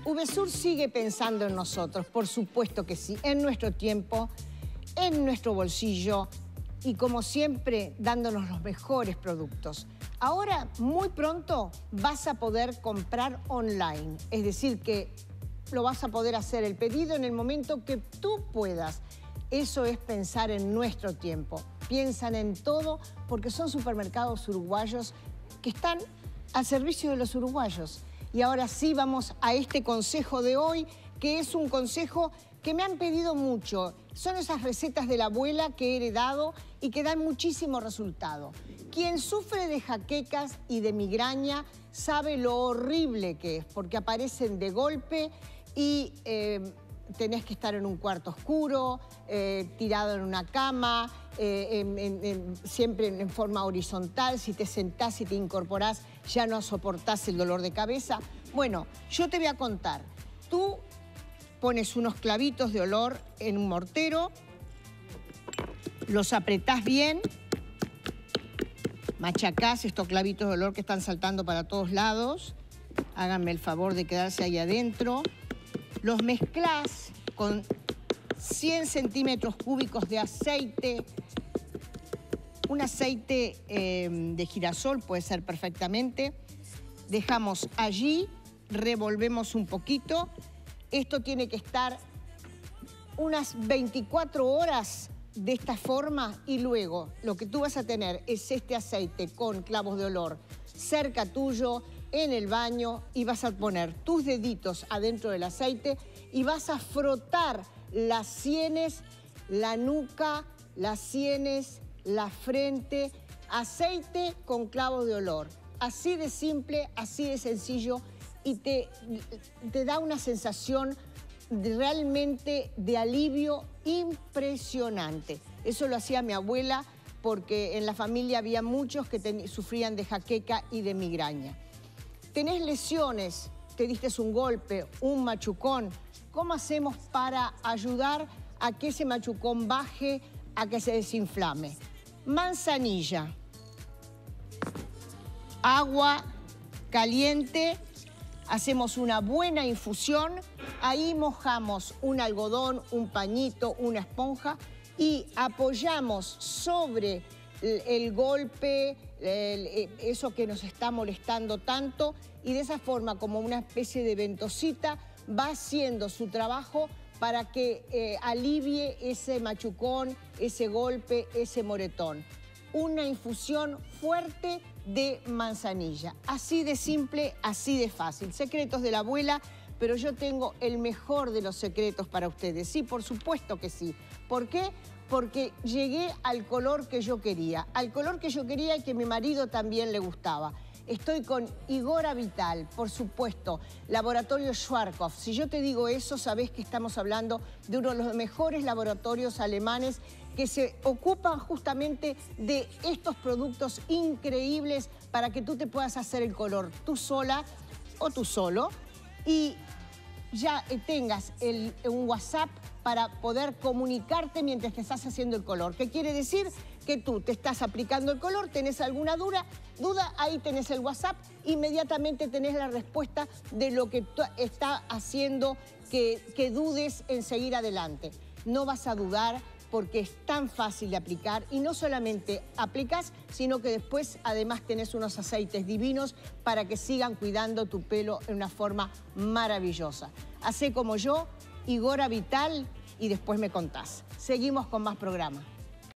VSUR sigue pensando en nosotros, por supuesto que sí, en nuestro tiempo, en nuestro bolsillo y como siempre dándonos los mejores productos. Ahora, muy pronto, vas a poder comprar online, es decir, que lo vas a poder hacer el pedido en el momento que tú puedas. Eso es pensar en nuestro tiempo. Piensan en todo porque son supermercados uruguayos que están al servicio de los uruguayos. Y ahora sí vamos a este consejo de hoy, que es un consejo que me han pedido mucho. Son esas recetas de la abuela que he heredado y que dan muchísimo resultado. Quien sufre de jaquecas y de migraña sabe lo horrible que es, porque aparecen de golpe y tenés que estar en un cuarto oscuro, tirado en una cama, siempre en forma horizontal. Si te sentás y te incorporás, ya no soportás el dolor de cabeza. Bueno, yo te voy a contar. Tú pones unos clavitos de olor en un mortero, los apretás bien, machacás estos clavitos de olor que están saltando para todos lados. Háganme el favor de quedarse ahí adentro. Los mezclás con 100 centímetros cúbicos de aceite. Un aceite de girasol puede ser perfectamente. Dejamos allí, revolvemos un poquito. Esto tiene que estar unas 24 horas de esta forma y luego lo que tú vas a tener es este aceite con clavos de olor cerca tuyo, en el baño, y vas a poner tus deditos adentro del aceite y vas a frotar las sienes, la nuca, las sienes, la frente, aceite con clavos de olor. Así de simple, así de sencillo, y te da una sensación realmente de alivio impresionante. Eso lo hacía mi abuela porque en la familia había muchos que sufrían de jaqueca y de migraña. Tenés lesiones, te diste un golpe, un machucón. ¿Cómo hacemos para ayudar a que ese machucón baje, a que se desinflame? Manzanilla, agua caliente, hacemos una buena infusión, ahí mojamos un algodón, un pañito, una esponja y apoyamos sobre el golpe, eso que nos está molestando tanto, y de esa forma, como una especie de ventosita, va haciendo su trabajo para que alivie ese machucón, ese golpe, ese moretón. Una infusión fuerte de manzanilla. Así de simple, así de fácil. Secretos de la abuela, pero yo tengo el mejor de los secretos para ustedes. Sí, por supuesto que sí. ¿Por qué? Porque llegué al color que yo quería. Al color que yo quería y que a mi marido también le gustaba. Estoy con Igora Vital, por supuesto, Laboratorio Schwarzkopf. Si yo te digo eso, sabés que estamos hablando de uno de los mejores laboratorios alemanes que se ocupan justamente de estos productos increíbles para que tú te puedas hacer el color tú sola o tú solo y ya tengas un WhatsApp para poder comunicarte mientras te estás haciendo el color. ¿Qué quiere decir? Que tú te estás aplicando el color, tenés alguna duda, ahí tenés el WhatsApp, inmediatamente tenés la respuesta de lo que está haciendo que dudes en seguir adelante. No vas a dudar porque es tan fácil de aplicar y no solamente aplicas, sino que después además tenés unos aceites divinos para que sigan cuidando tu pelo en una forma maravillosa. Hacé como yo, Igora Vital, y después me contás. Seguimos con más programa.